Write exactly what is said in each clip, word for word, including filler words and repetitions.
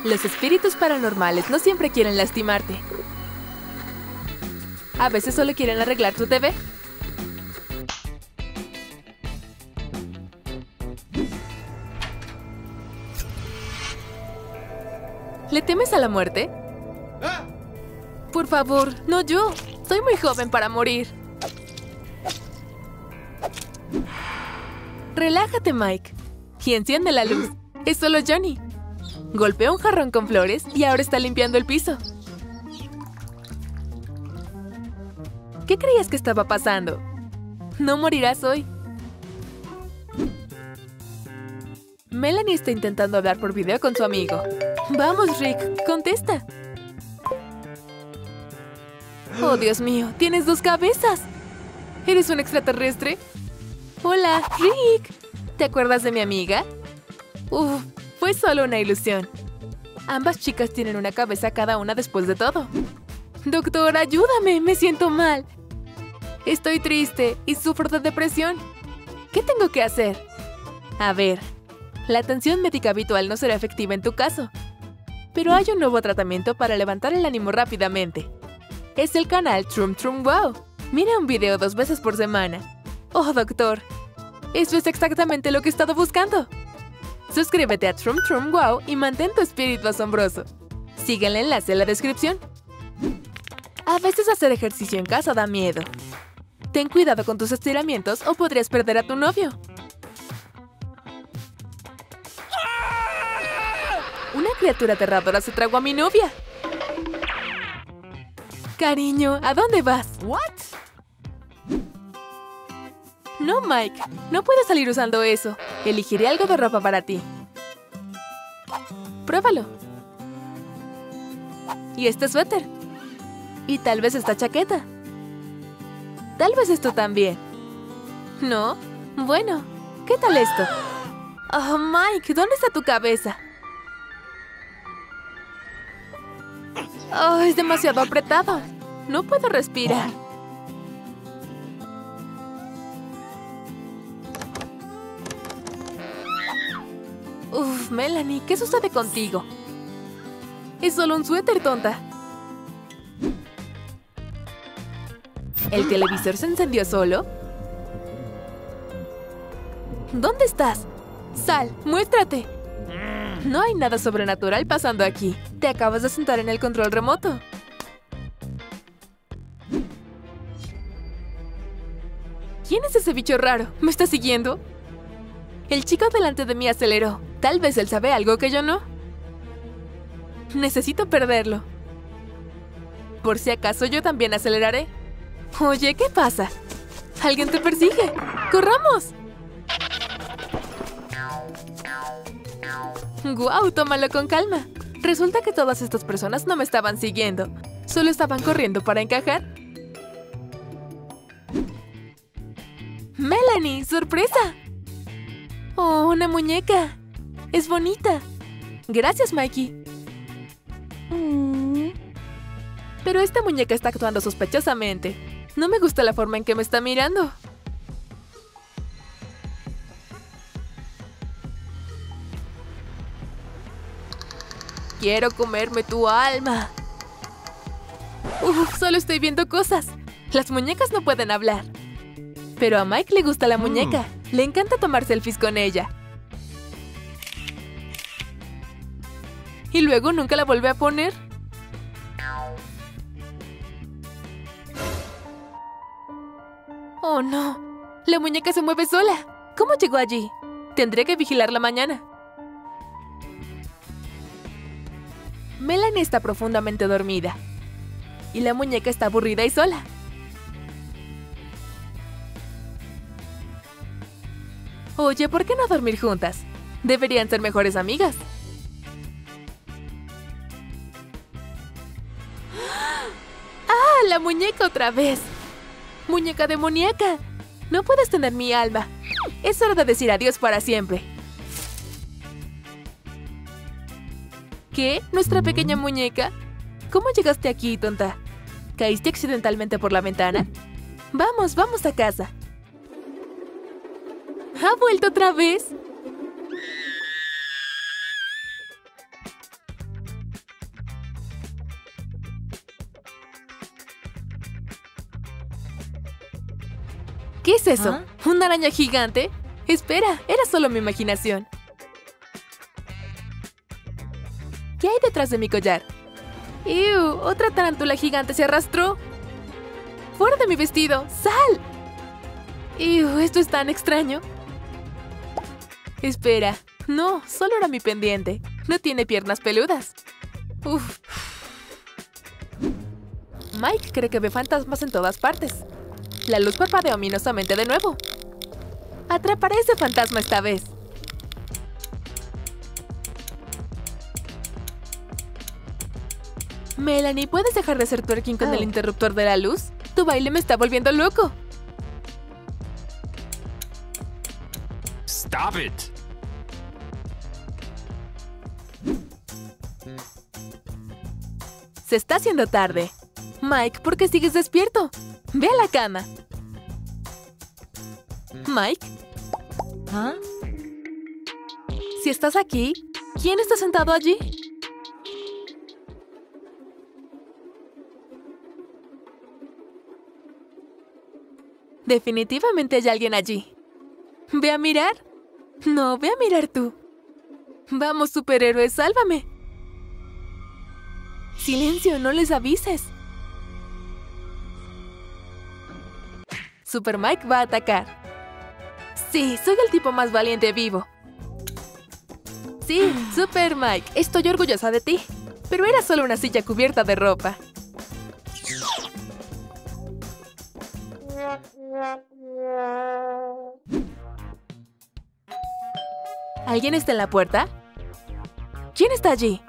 Los espíritus paranormales no siempre quieren lastimarte. A veces solo quieren arreglar tu T V. ¿Le temes a la muerte? Por favor, no yo. Soy muy joven para morir. Relájate, Mike. Y enciende la luz. Es solo Johnny. Golpeó un jarrón con flores y ahora está limpiando el piso. ¿Qué creías que estaba pasando? No morirás hoy. Melanie está intentando hablar por video con su amigo. Vamos, Rick, contesta. Oh, Dios mío, tienes dos cabezas. ¿Eres un extraterrestre? Hola, Rick. ¿Te acuerdas de mi amiga? Uf, fue solo una ilusión. Ambas chicas tienen una cabeza cada una después de todo. Doctor, ayúdame, me siento mal. Estoy triste y sufro de depresión. ¿Qué tengo que hacer? A ver, la atención médica habitual no será efectiva en tu caso. Pero hay un nuevo tratamiento para levantar el ánimo rápidamente. Es el canal Trum Trum Wow. Mira un video dos veces por semana. Oh, doctor, eso es exactamente lo que he estado buscando. Suscríbete a Trum Trum Wow y mantén tu espíritu asombroso. Sigue el enlace en la descripción. A veces hacer ejercicio en casa da miedo. Ten cuidado con tus estiramientos o podrías perder a tu novio. Una criatura aterradora se tragó a mi novia. Cariño, ¿a dónde vas? What? No, Mike. No puedes salir usando eso. Elegiré algo de ropa para ti. Pruébalo. Y este suéter. Y tal vez esta chaqueta. Tal vez esto también. ¿No? Bueno, ¿qué tal esto? Oh, Mike, ¿dónde está tu cabeza? Oh, es demasiado apretado. No puedo respirar. Uf, Melanie, ¿qué sucede contigo? Es solo un suéter, tonta. ¿El televisor se encendió solo? ¿Dónde estás? Sal, muéstrate. No hay nada sobrenatural pasando aquí. Te acabas de sentar en el control remoto. ¿Quién es ese bicho raro? ¿Me está siguiendo? El chico delante de mí aceleró. Tal vez él sabe algo que yo no. Necesito perderlo. Por si acaso yo también aceleraré. Oye, ¿qué pasa? ¡Alguien te persigue! ¡Corramos! ¡Guau! Tómalo con calma. Resulta que todas estas personas no me estaban siguiendo. Solo estaban corriendo para encajar. ¡Melanie! ¡Sorpresa! ¡Oh, una muñeca! ¡Es bonita! Gracias, Mikey. Mm. Pero esta muñeca está actuando sospechosamente. No me gusta la forma en que me está mirando. Quiero comerme tu alma. Uf, solo estoy viendo cosas. Las muñecas no pueden hablar. Pero a Mike le gusta la muñeca. Mm. Le encanta tomar selfies con ella. Y luego nunca la vuelve a poner. Oh, no. La muñeca se mueve sola. ¿Cómo llegó allí? Tendré que vigilarla mañana. Melanie está profundamente dormida. Y la muñeca está aburrida y sola. Oye, ¿por qué no dormir juntas? Deberían ser mejores amigas. ¡Ah! ¡La muñeca otra vez! ¡Muñeca demoníaca! No puedes tener mi alma. Es hora de decir adiós para siempre. ¿Qué? ¿Nuestra pequeña muñeca? ¿Cómo llegaste aquí, tonta? ¿Caíste accidentalmente por la ventana? Vamos, vamos a casa. ¿Ha vuelto otra vez? ¿Qué es eso? ¿Ah? ¿Una araña gigante? Espera, era solo mi imaginación. ¿Qué hay detrás de mi collar? ¡Ew! Otra tarántula gigante se arrastró. ¡Fuera de mi vestido! ¡Sal! ¡Ew! Esto es tan extraño. Espera. No, solo era mi pendiente. No tiene piernas peludas. Uf. Mike cree que ve fantasmas en todas partes. La luz parpadeó ominosamente de nuevo. Atraparé ese fantasma esta vez. Melanie, ¿puedes dejar de hacer twerking con Oh. el interruptor de la luz? Tu baile me está volviendo loco. Stop it! Se está haciendo tarde. Mike, ¿por qué sigues despierto? Ve a la cama. Mike, ¿Ah? si estás aquí, ¿quién está sentado allí? Definitivamente hay alguien allí. ¿Ve a mirar? No, ve a mirar tú. Vamos, superhéroe, sálvame. Silencio, no les avises. Super Mike va a atacar. Sí, soy el tipo más valiente vivo. Sí, Super Mike, estoy orgullosa de ti. Pero era solo una silla cubierta de ropa. ¿Alguien está en la puerta? ¿Quién está allí?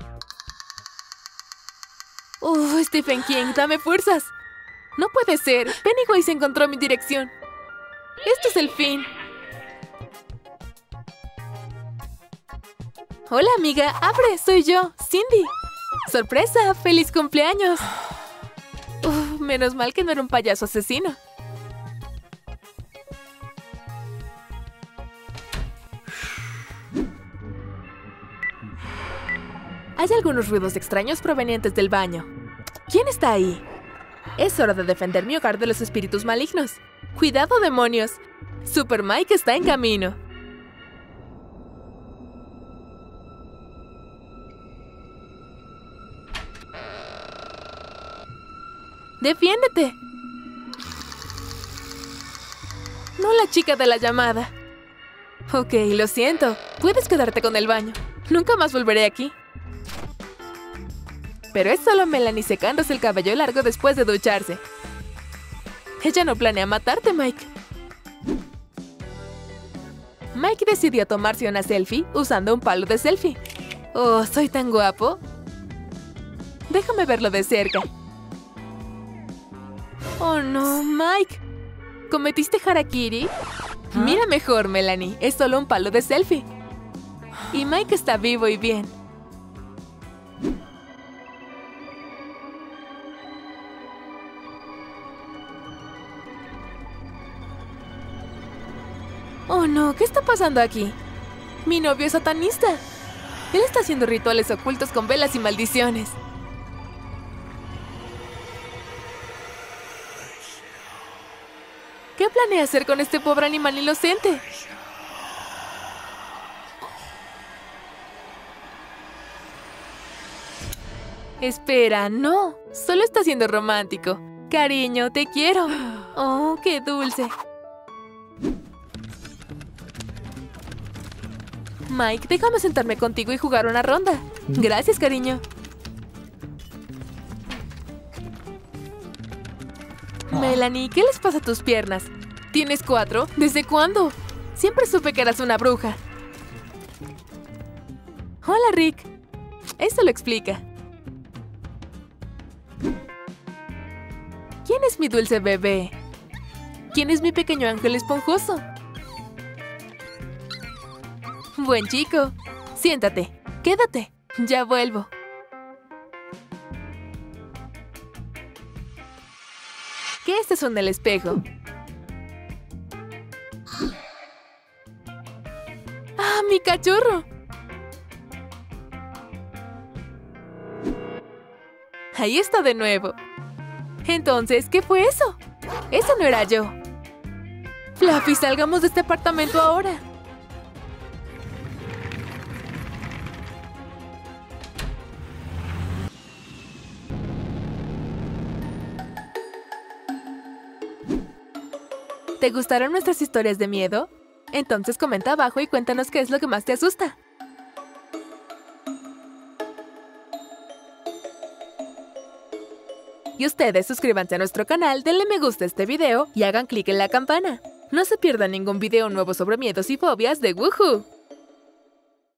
¡Oh, Stephen King, dame fuerzas! ¡No puede ser! Pennywise encontró mi dirección. ¡Esto es el fin! Hola, amiga. ¡Abre! Soy yo, Cindy. ¡Sorpresa! ¡Feliz cumpleaños! Uf, menos mal que no era un payaso asesino. Hay algunos ruidos extraños provenientes del baño. ¿Quién está ahí? Es hora de defender mi hogar de los espíritus malignos. ¡Cuidado, demonios! Super Mike está en camino. ¡Defiéndete! No la chica de la llamada. Ok, lo siento. Puedes quedarte con el baño. Nunca más volveré aquí. Pero es solo Melanie secándose el cabello largo después de ducharse. Ella no planea matarte, Mike. Mike decidió tomarse una selfie usando un palo de selfie. Oh, soy tan guapo. Déjame verlo de cerca. Oh, no, Mike. ¿Cometiste harakiri? ¿Ah? Mira mejor, Melanie. Es solo un palo de selfie. Y Mike está vivo y bien. Oh, no. ¿Qué está pasando aquí? Mi novio es satanista. Él está haciendo rituales ocultos con velas y maldiciones. ¿Qué planea hacer con este pobre animal inocente? Espera, no. Solo está siendo romántico. Cariño, te quiero. Oh, qué dulce. Mike, déjame sentarme contigo y jugar una ronda. Gracias, cariño. Melanie, ¿qué les pasa a tus piernas? ¿Tienes cuatro? ¿Desde cuándo? Siempre supe que eras una bruja. Hola, Rick. Eso lo explica. ¿Quién es mi dulce bebé? ¿Quién es mi pequeño ángel esponjoso? Buen chico. Siéntate. Quédate. Ya vuelvo. ¿Qué estás en el espejo? ¡Ah, mi cachorro! Ahí está de nuevo. Entonces, ¿qué fue eso? Eso no era yo. Fluffy, salgamos de este apartamento ahora. ¿Te gustaron nuestras historias de miedo? Entonces comenta abajo y cuéntanos qué es lo que más te asusta. Y ustedes suscríbanse a nuestro canal, denle me gusta a este video y hagan clic en la campana. No se pierdan ningún video nuevo sobre miedos y fobias de Woohoo.